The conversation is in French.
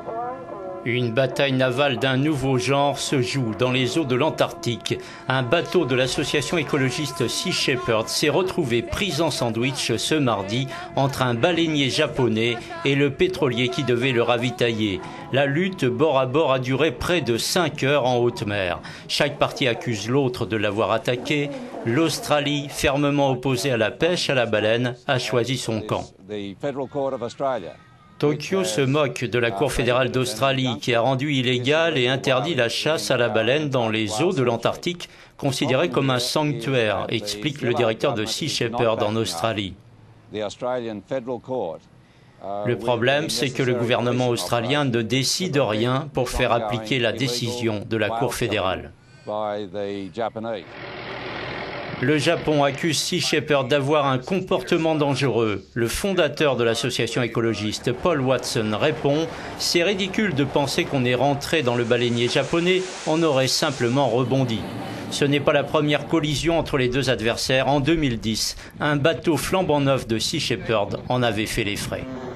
Une bataille navale d'un nouveau genre se joue dans les eaux de l'Antarctique. Un bateau de l'association écologiste Sea Shepherd s'est retrouvé pris en sandwich ce mardi entre un baleinier japonais et le pétrolier qui devait le ravitailler. La lutte bord à bord a duré près de 5 heures en haute mer. Chaque partie accuse l'autre de l'avoir attaqué. L'Australie, fermement opposée à la pêche à la baleine, a choisi son camp. Tokyo se moque de la Cour fédérale d'Australie qui a rendu illégale et interdit la chasse à la baleine dans les eaux de l'Antarctique, considérée comme un sanctuaire, explique le directeur de Sea Shepherd en Australie. Le problème, c'est que le gouvernement australien ne décide rien pour faire appliquer la décision de la Cour fédérale. Le Japon accuse Sea Shepherd d'avoir un comportement dangereux. Le fondateur de l'association écologiste, Paul Watson, répond « C'est ridicule de penser qu'on est rentré dans le baleinier japonais, on aurait simplement rebondi ». Ce n'est pas la première collision entre les deux adversaires. En 2010, un bateau flambant neuf de Sea Shepherd en avait fait les frais.